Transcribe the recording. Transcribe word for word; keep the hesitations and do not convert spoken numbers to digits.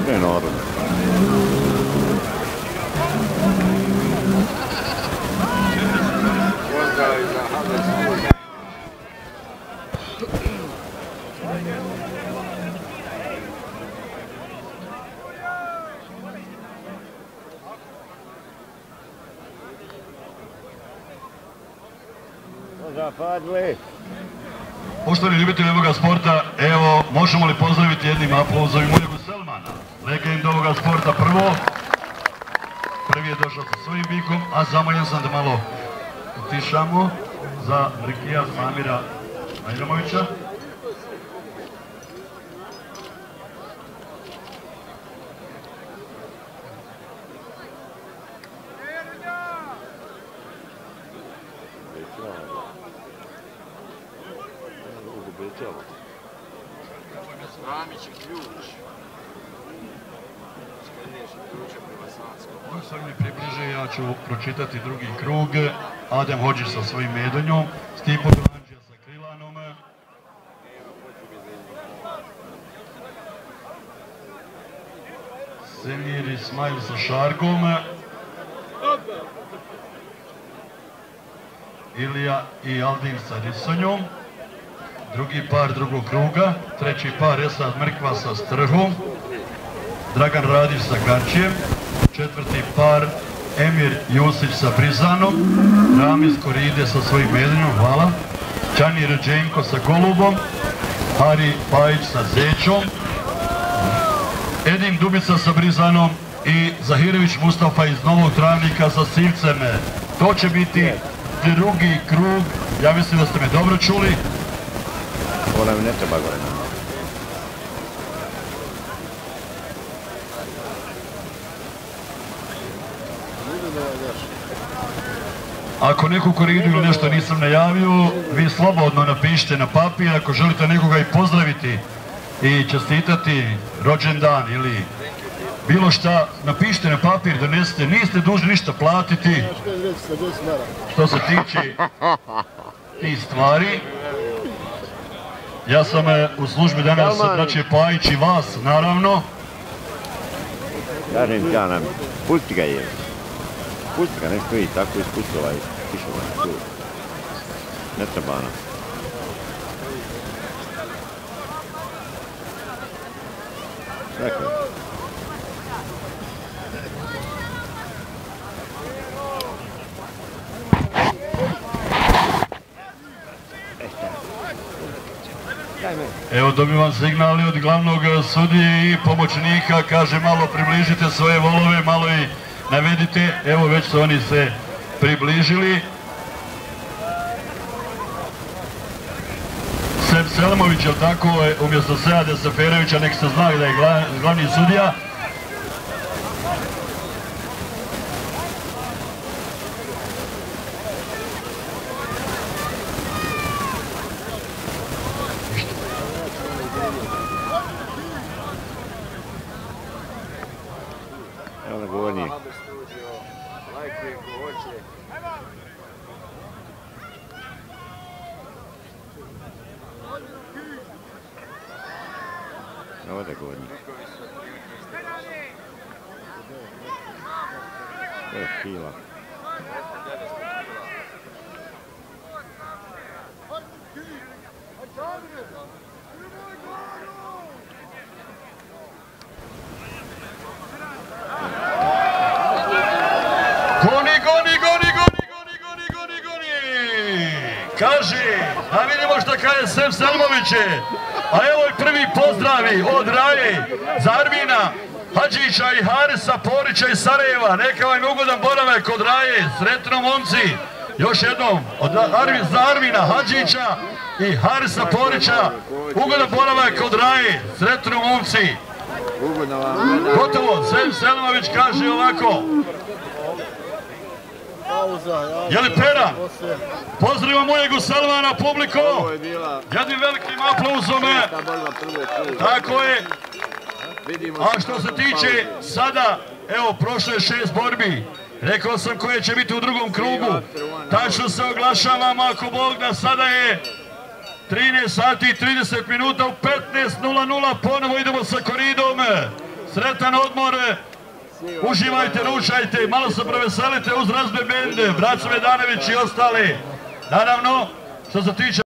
Enorme. Poštovani ljubitelji ovoga sporta, evo, možemo li pozdraviti jednim aplauzom i Mrku Selmana, legendu ovoga sporta prvo. Prvi je došao sa svojim bikom, a zamoljen sam da malo utišamo za Mrkija Samira Bajramovića. Ramići, Ključ. Dok se mi približe, ja ću pročitati drugi krug. Adem Hodžić sa svojim medonjom, Stipo Dolanđija sa Krilanom, Semir Ismail sa Šargom, Ilija i Aldin sa Risonjom, drugi par drugog kruga, treći par Esad Mrkva sa Strhom, Dragan Radić sa Garčijem, četvrti par Emir Jusić sa Brizanom, Ramić Koride sa svojim medinjom, hvala, Čani Ređenko sa Golubom, Hari Pajić sa Zećom, Edin Dubica sa Brizanom i Zahirević Mustafa iz Novog Travnika sa Sivcem. To će biti drugi krug, ja mislim da ste me dobro čuli. Ona mi ne treba gore. Ako neku koridu ili nešto nisam najavio, vi slobodno napišite na papir, ako želite nekoga i pozdraviti i čestitati rođendan ili bilo šta, napišite na papir, donesite, niste dužni ništa platiti što se tiče tih stvari. Ja sam u službi danas braće Pajić i vas, naravno. Kažem ja nam, pusti ga je. Pusti ga, nek stoji, tako ispusti ovaj kišovan. Ne treba nam. Čekaj. Evo dobivam signali od glavnog sudije i pomoćnika, kaže malo približite svoje volove, malo i navedite, evo već su oni se približili. Selmović, je tako, umjesto Seada Seferovića, nek se zna da je glavni sudija. Evo da govornik. Evo da govornik. To je kila. Goni, goni, goni, goni, goni, goni, goni, goni! Kaže, da vidimo šta kaže Sem Selmoviće. A evo i prvi pozdravi od Raje, Zarmina, Hadžića i Harisa Porića iz Sarajeva. Neka vam je ugodan boravak od Raje, sretno momci. Još jednom, od Zarmina, Hadžića i Harisa Porića, ugodan boravak od Raje, sretno momci. Gotovo, Sem Selmović kaže ovako. Jeli Peran? Pozdravimo mojegu Selmana, publiko! Jednim velikim aplauzom. Tako je. A što se tiče sada, evo, prošlo je šest borbi. Rekao sam koje će biti u drugom krugu. Tačno se oglašavamo, ako Bog da, sada je trinaest sati i trideset minuta, u petnaest nula nula ponovo idemo sa koridom. sretan odmor, uživajte, ručajte, malo se preveselite uz razbe bende, braco Medanović i ostali. Naravno, što se tiče